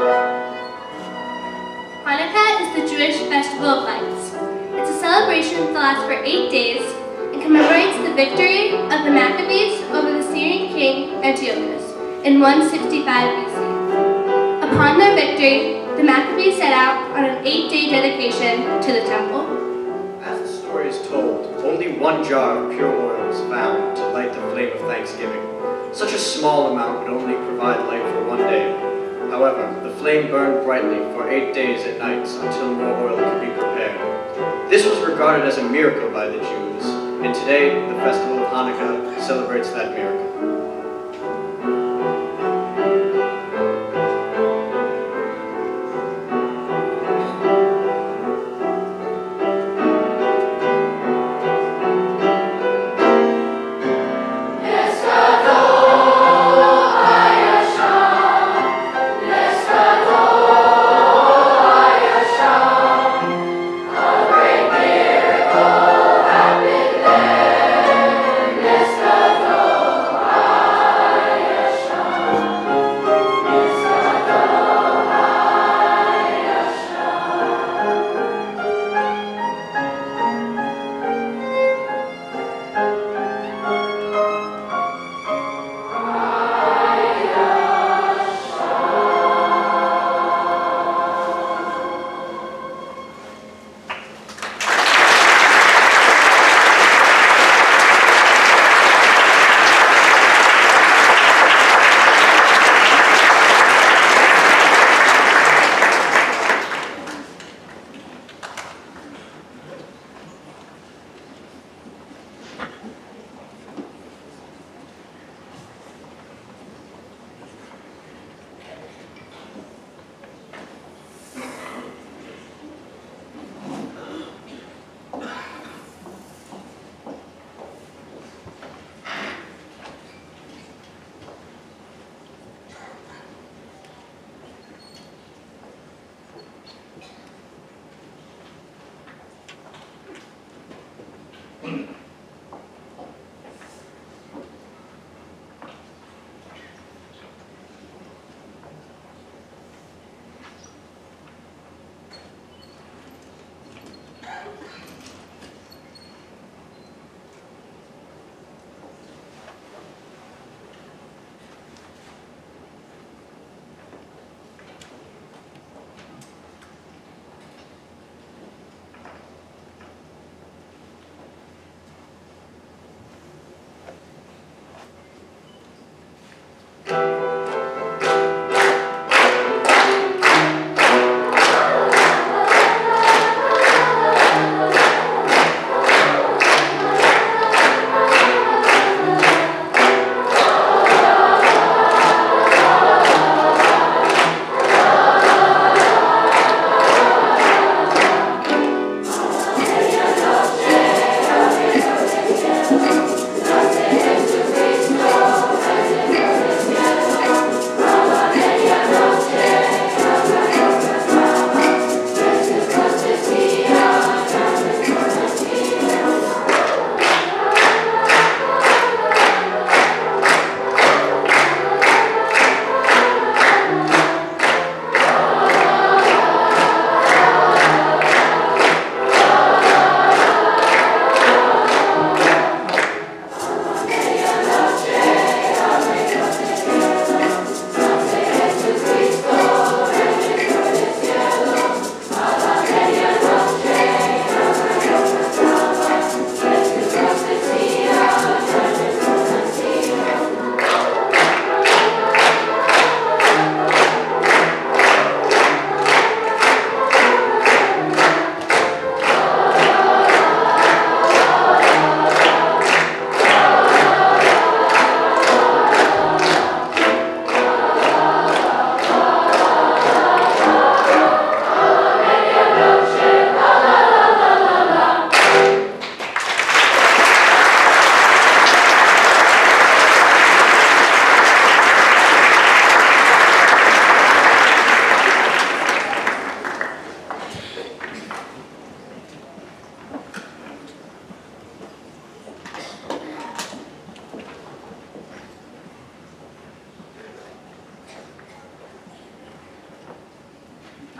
Hanukkah is the Jewish festival of lights. It's a celebration that lasts for 8 days and commemorates the victory of the Maccabees over the Syrian king Antiochus in 165 BC. Upon their victory, the Maccabees set out on an 8-day dedication to the temple. As the story is told, only 1 jar of pure oil was found to light the flame of Thanksgiving. Such a small amount would only provide light for 1 day. However, the flame burned brightly for 8 days and nights until more oil could be prepared. This was regarded as a miracle by the Jews, and today the festival of Hanukkah celebrates that miracle.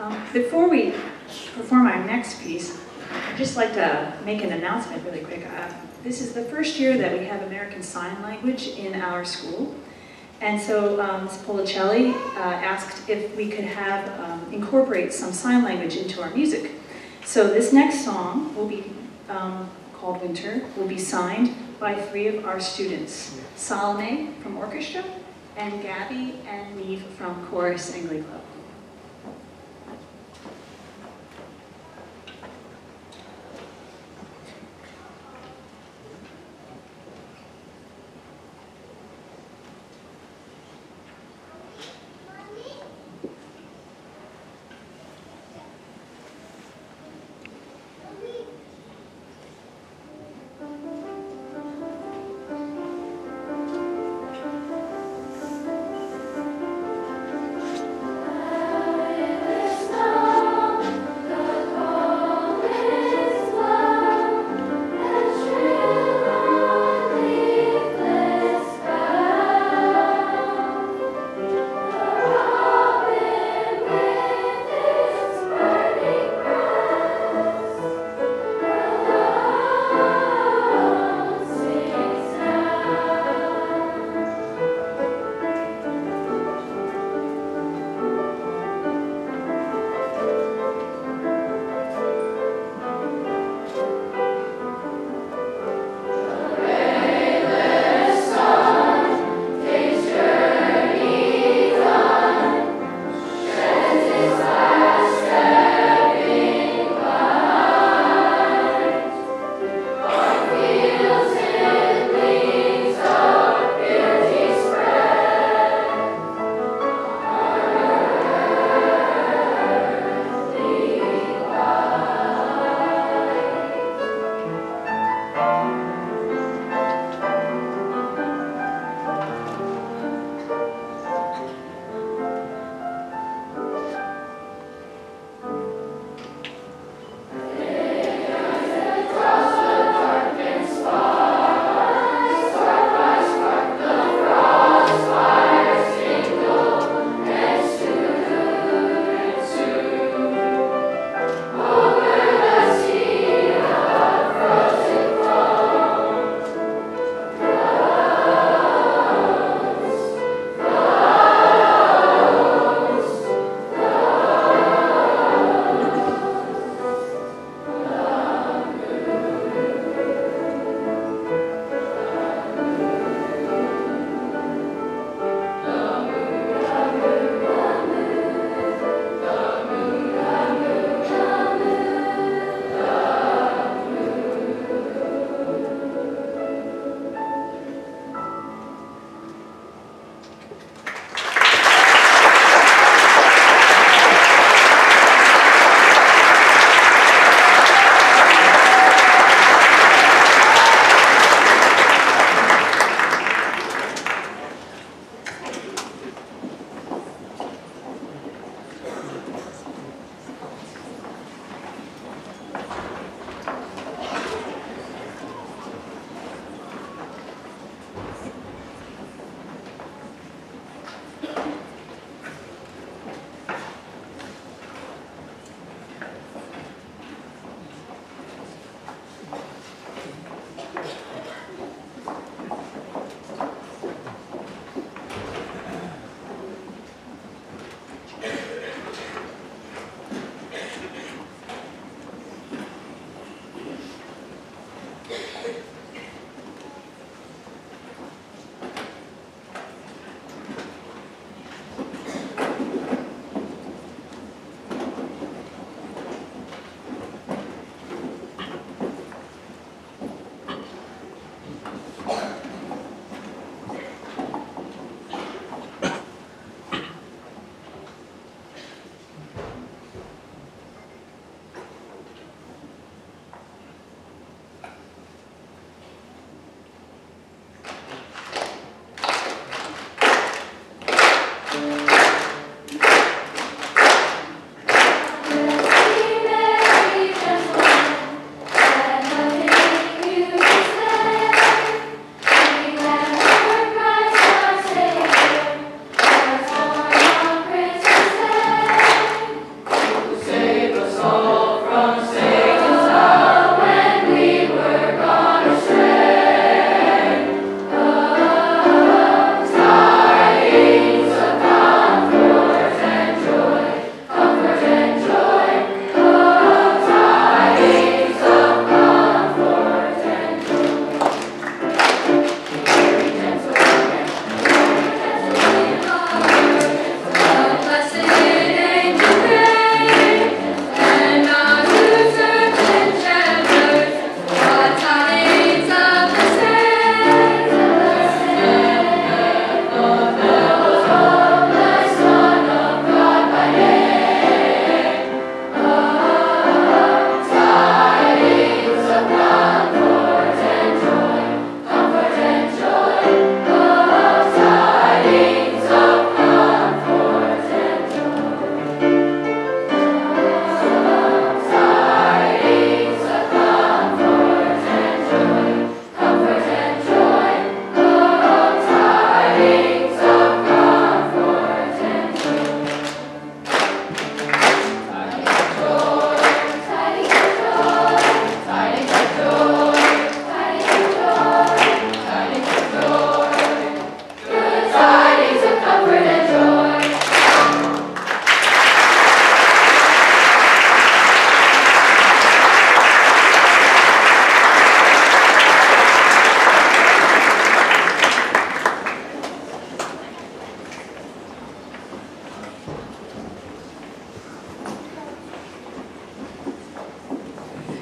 Before we perform our next piece, I'd just like to make an announcement really quick. This is the first year that we have American Sign Language in our school. And so Ms. Policelli asked if we could have incorporate some sign language into our music. So this next song will be called Winter, will be signed by 3 of our students, Salome from orchestra, and Gabby and Neve from chorus and glee club.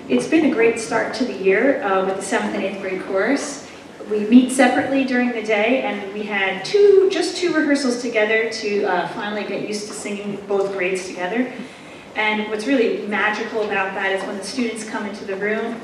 It's been a great start to the year with the 7th and 8th grade chorus. We meet separately during the day, and we had just two rehearsals together to finally get used to singing both grades together. And what's really magical about that is when the students come into the room,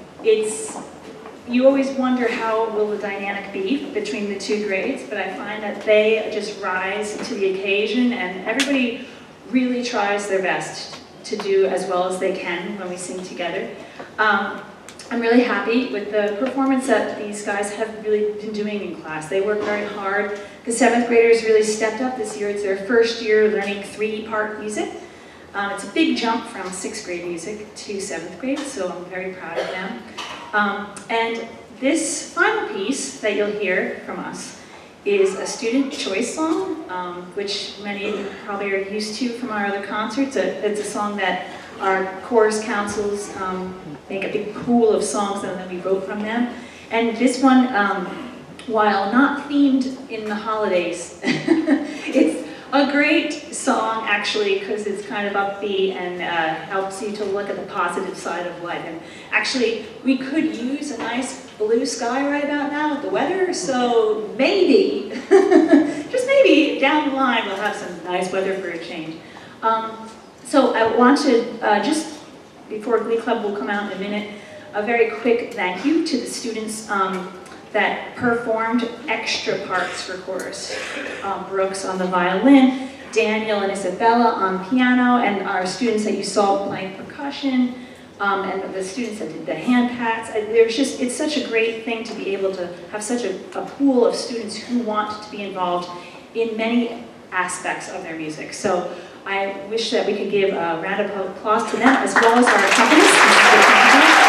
you always wonder how will the dynamic be between the two grades, but I find that they just rise to the occasion, and everybody really tries their best to do as well as they can when we sing together. I'm really happy with the performance that these guys have really been doing in class. They work very hard. The 7th graders really stepped up this year. It's their first year learning 3-part music. It's a big jump from 6th grade music to 7th grade, so I'm very proud of them. And this final piece that you'll hear from us is a student choice song, which many of you probably are used to from our other concerts. It's a song that our chorus councils make a big pool of songs and then we vote from them. And this one, while not themed in the holidays, it's a great song actually because it's kind of upbeat and helps you to look at the positive side of life. And actually, we could use a nice blue sky right about now with the weather, so maybe, just maybe, down the line we'll have some nice weather for a change. So I want to, just before Glee Club will come out in a minute, a very quick thank you to the students that performed extra parts for chorus. Brooks on the violin, Daniel and Isabella on piano, and our students that you saw playing percussion, and the students that did the hand pats. It's such a great thing to be able to have such a pool of students who want to be involved in many aspects of their music. So I wish that we could give a round of applause to them as well as our accompanist.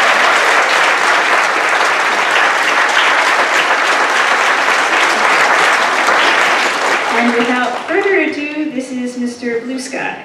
And without further ado, this is Mr. Blue Sky.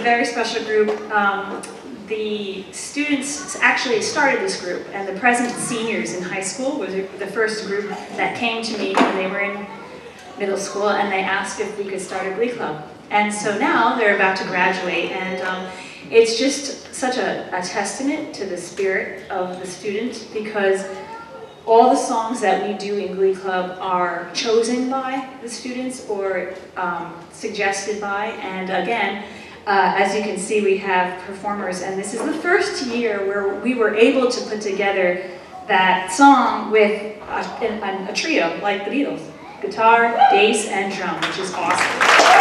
very special group. The students actually started this group, and the present seniors in high school was the first group that came to me when they were in middle school, and they asked if we could start a glee club. And so now they're about to graduate, and it's just such a testament to the spirit of the student, because all the songs that we do in Glee Club are chosen by the students or suggested by, and again, as you can see, we have performers, and this is the first year where we were able to put together that song with a trio, like the Beatles. Guitar, bass, and drum, which is awesome.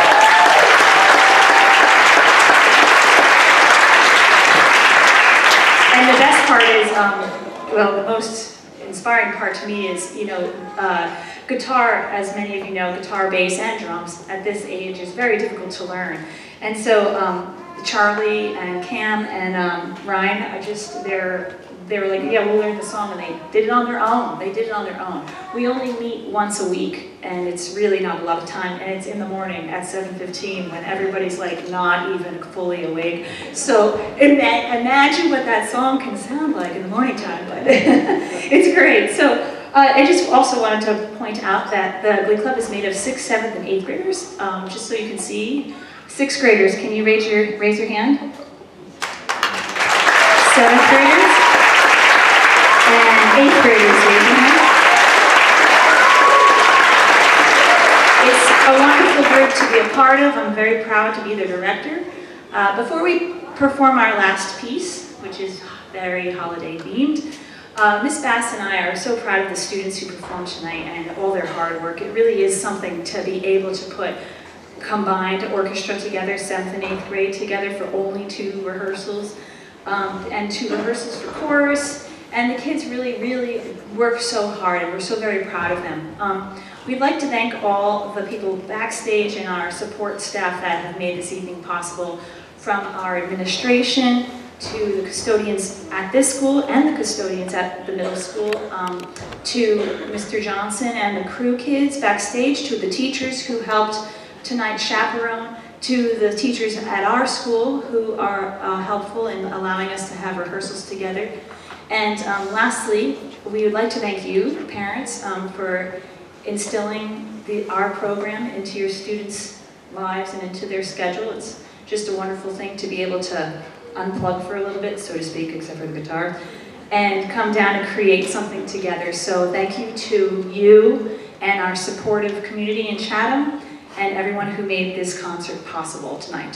And the best part is, well, the most inspiring part to me is, you know, guitar, as many of you know, guitar, bass, and drums at this age is very difficult to learn. And so Charlie and Cam and Ryan are just, they were like, yeah, we'll learn the song, and they did it on their own. They did it on their own. We only meet once a week, and it's really not a lot of time, and it's in the morning at 7:15 when everybody's like not even fully awake. So imagine what that song can sound like in the morning time, but it's great. So I just also wanted to point out that the Glee Club is made of 6th, 7th, and 8th graders, just so you can see. 6th graders, can you raise your hand? 7th graders? And 8th graders, raise your hand. It's a wonderful group to be a part of. I'm very proud to be the director. Before we perform our last piece, which is very holiday themed, Miss Bass and I are so proud of the students who performed tonight and all their hard work. It really is something to be able to put combined orchestra together, 7th and 8th grade together for only 2 rehearsals, and 2 rehearsals for chorus. And the kids really, really work so hard, and we're so very proud of them. We'd like to thank all the people backstage and our support staff that have made this evening possible, from our administration to the custodians at this school and the custodians at the middle school, to Mr. Johnson and the crew kids backstage, to the teachers who helped tonight chaperone, to the teachers at our school who are helpful in allowing us to have rehearsals together. And lastly, we would like to thank you, parents, for instilling our program into your students' lives and into their schedule. It's just a wonderful thing to be able to unplug for a little bit, so to speak, except for the guitar, and come down and create something together. So thank you to you and our supportive community in Chatham, and everyone who made this concert possible tonight.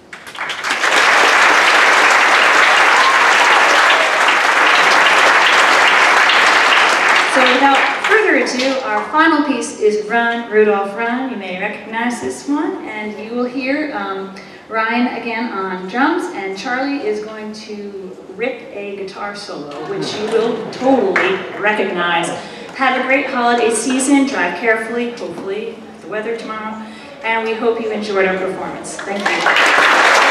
So without further ado, our final piece is Run, Rudolph, Run. You may recognize this one, and you will hear Ryan again on drums, and Charlie is going to rip a guitar solo, which you will totally recognize. Have a great holiday season, drive carefully, hopefully, the weather tomorrow, and we hope you enjoyed our performance. Thank you.